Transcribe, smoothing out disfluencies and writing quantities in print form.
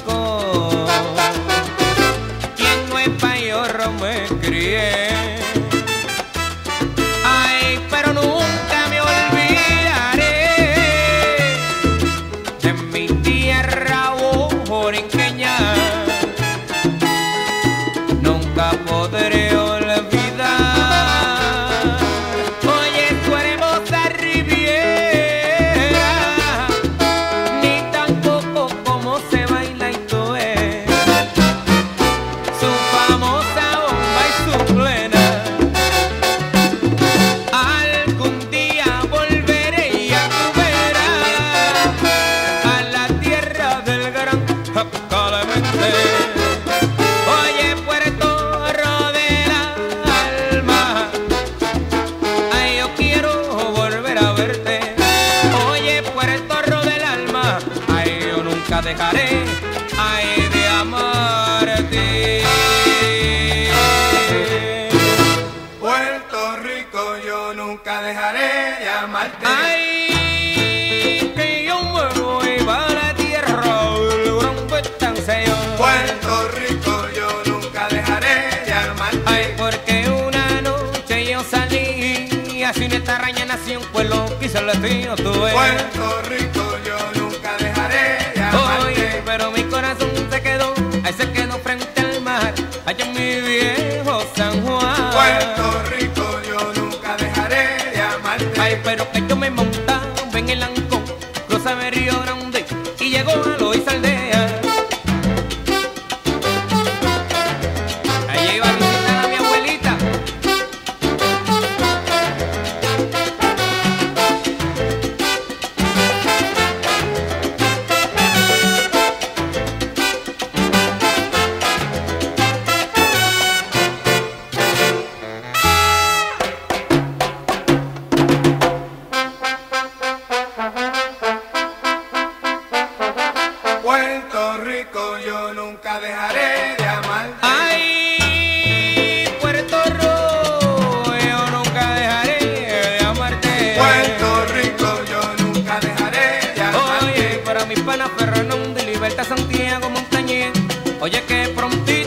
Rico. Quien no es payorro me crié. Ay, pero nunca me olvidaré de mi tierra borinqueña. Nunca podré olvidar. Oye, tu hermosa Riviera, ni tampoco cómo se baila y todo es su famosa bomba y su plena. Algún día volveré y ya tú verás a la tierra del gran Clemente. Oye, Puerto Rico del alma, ay, yo quiero volver a verte. Oye, Puerto Rico del alma, ay, yo nunca dejaré, ay, de amarte. Puerto Rico, yo nunca dejaré de amarte. Ay, que yo me voy para la tierra del gran Betanzeo. Puerto Rico, yo nunca dejaré de amarte. Ay, porque una noche yo salí así una extraña nación, pues lo quise el destino tuve. Puerto Rico, yo nunca dejaré de amarte. Oye, pero mi corazón se quedó, ahí se quedó frente al mar, allá en mi viejo San Juan. Puerto Rico, yo nunca dejaré de amarte. Ay, pero que yo me montaba en el Ancón, cruzaba el Río Grande y llegó a Loíza Aldea. Allí iba a visitar a mi abuelita. Puerto Rico, yo nunca dejaré de amarte. Ay, Puerto Rico, yo nunca dejaré de amarte. Puerto Rico, yo nunca dejaré de amarte. Oye, para mi pana Fernando y Libertad Santiago Montañez, oye que prontito